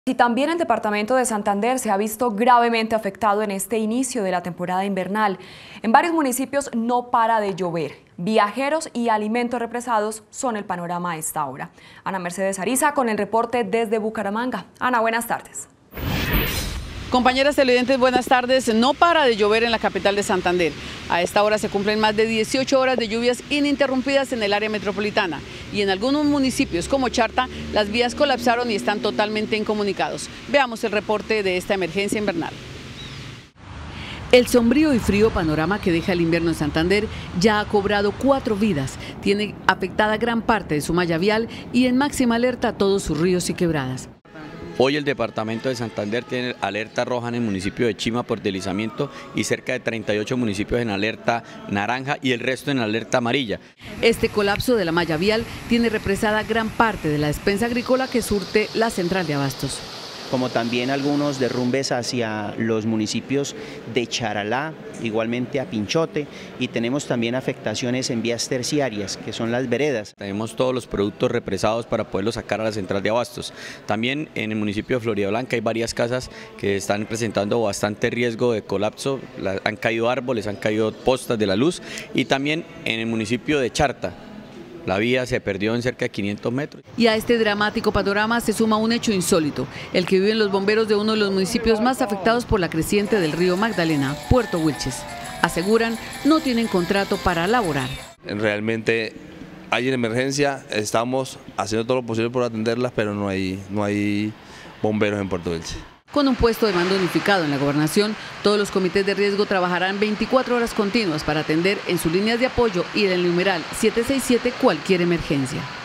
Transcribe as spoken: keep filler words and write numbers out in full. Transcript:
Y también el departamento de Santander se ha visto gravemente afectado en este inicio de la temporada invernal. En varios municipios no para de llover. Viajeros y alimentos represados son el panorama a esta hora. Ana Mercedes Ariza con el reporte desde Bucaramanga. Ana, buenas tardes. Compañeras televidentes, buenas tardes. No para de llover en la capital de Santander. A esta hora se cumplen más de dieciocho horas de lluvias ininterrumpidas en el área metropolitana. Y en algunos municipios como Charta, las vías colapsaron y están totalmente incomunicados. Veamos el reporte de esta emergencia invernal. El sombrío y frío panorama que deja el invierno en Santander ya ha cobrado cuatro vidas. Tiene afectada gran parte de su malla vial y en máxima alerta todos sus ríos y quebradas. Hoy el departamento de Santander tiene alerta roja en el municipio de Chima por deslizamiento y cerca de treinta y ocho municipios en alerta naranja y el resto en alerta amarilla. Este colapso de la malla vial tiene represada gran parte de la despensa agrícola que surte la central de abastos. Como también algunos derrumbes hacia los municipios de Charalá, igualmente a Pinchote, y tenemos también afectaciones en vías terciarias, que son las veredas. Tenemos todos los productos represados para poderlos sacar a la central de abastos. También en el municipio de Floridablanca hay varias casas que están presentando bastante riesgo de colapso, han caído árboles, han caído postas de la luz, y también en el municipio de Charta. La vía se perdió en cerca de quinientos metros. Y a este dramático panorama se suma un hecho insólito, el que viven los bomberos de uno de los municipios más afectados por la creciente del río Magdalena, Puerto Wilches. Aseguran no tienen contrato para laborar. Realmente hay una emergencia, estamos haciendo todo lo posible por atenderlas, pero no hay, no hay bomberos en Puerto Wilches. Con un puesto de mando unificado en la gobernación, todos los comités de riesgo trabajarán veinticuatro horas continuas para atender en sus líneas de apoyo y en el numeral siete seis siete cualquier emergencia.